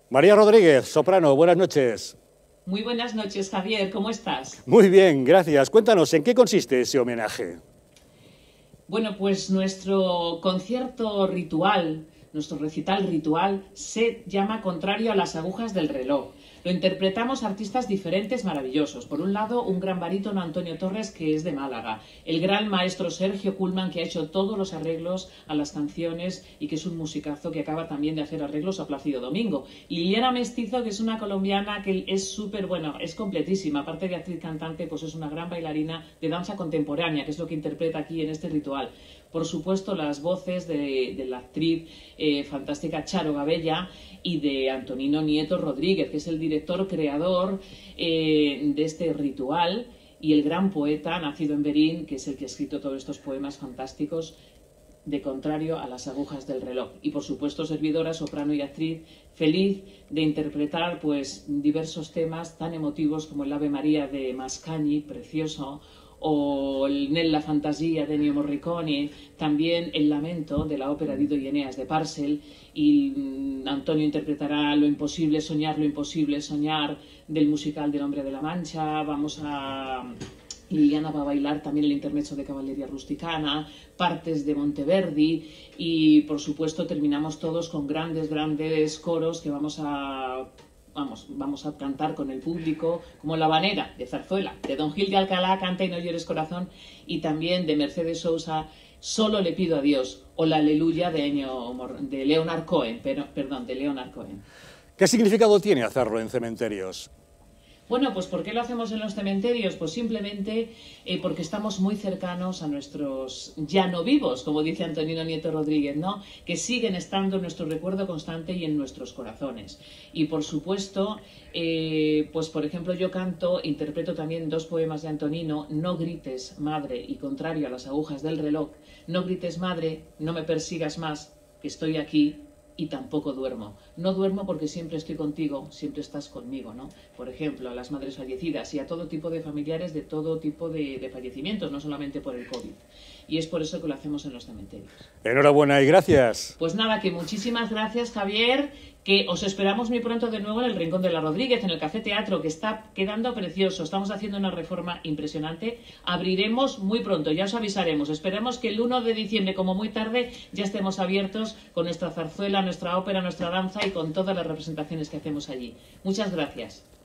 María Rodríguez, soprano, buenas noches. Muy buenas noches, Javier, ¿cómo estás? Muy bien, gracias. Cuéntanos, ¿en qué consiste ese homenaje? Bueno, pues nuestro concierto ritual, nuestro recital ritual, se llama Contrario a las agujas del reloj. Lo interpretamos artistas diferentes maravillosos. Por un lado, un gran barítono, Antonio Torres, que es de Málaga. El gran maestro Sergio Kuhlman, que ha hecho todos los arreglos a las canciones y que es un musicazo que acaba también de hacer arreglos a Plácido Domingo. Liliana Mestizo, que es una colombiana que es súper, bueno, es completísima. Aparte de actriz cantante, pues es una gran bailarina de danza contemporánea, que es lo que interpreta aquí en este ritual. Por supuesto, las voces de la actriz fantástica Charo Gabella y de Antonino Nieto Rodríguez, que es el director creador de este ritual, y el gran poeta nacido en Berín, que es el que ha escrito todos estos poemas fantásticos de Contrario a las agujas del reloj. Y por supuesto, servidora, soprano y actriz, feliz de interpretar pues diversos temas tan emotivos como el Ave María de Mascagni, precioso, o el Nella Fantasia de Ennio Morricone, también el Lamento de la ópera Dido y Eneas de Parcel, y Antonio interpretará Lo imposible soñar del musical del Hombre de la Mancha. Liliana va a bailar también el intermezzo de Cavalleria Rusticana, partes de Monteverdi, y por supuesto terminamos todos con grandes coros que vamos a cantar con el público, como La Habanera de Zarzuela, de Don Gil de Alcalá, Canta y no llores corazón, y también de Mercedes Sousa, Solo le pido a Dios, o La Aleluya de Leonard Cohen, de Leonard Cohen. ¿Qué significado tiene hacerlo en cementerios? Bueno, pues ¿por qué lo hacemos en los cementerios? Pues simplemente porque estamos muy cercanos a nuestros ya no vivos, como dice Antonino Nieto Rodríguez, ¿no? Que siguen estando en nuestro recuerdo constante y en nuestros corazones. Y por supuesto, pues por ejemplo yo interpreto también dos poemas de Antonino, No grites, madre, y Contrario a las agujas del reloj. No grites, madre, no me persigas más, que estoy aquí, y tampoco duermo. No duermo porque siempre estoy contigo, siempre estás conmigo, ¿no? Por ejemplo, a las madres fallecidas y a todo tipo de familiares de todo tipo de fallecimientos, no solamente por el COVID. Y es por eso que lo hacemos en los cementerios. Enhorabuena y gracias. Pues nada, que muchísimas gracias, Javier, que os esperamos muy pronto de nuevo en el Rincón de la Rodríguez, en el Café Teatro, que está quedando precioso. Estamos haciendo una reforma impresionante. Abriremos muy pronto, ya os avisaremos. Esperemos que el 1 de diciembre, como muy tarde, ya estemos abiertos con nuestra zarzuela, nuestra ópera, nuestra danza y con todas las representaciones que hacemos allí. Muchas gracias.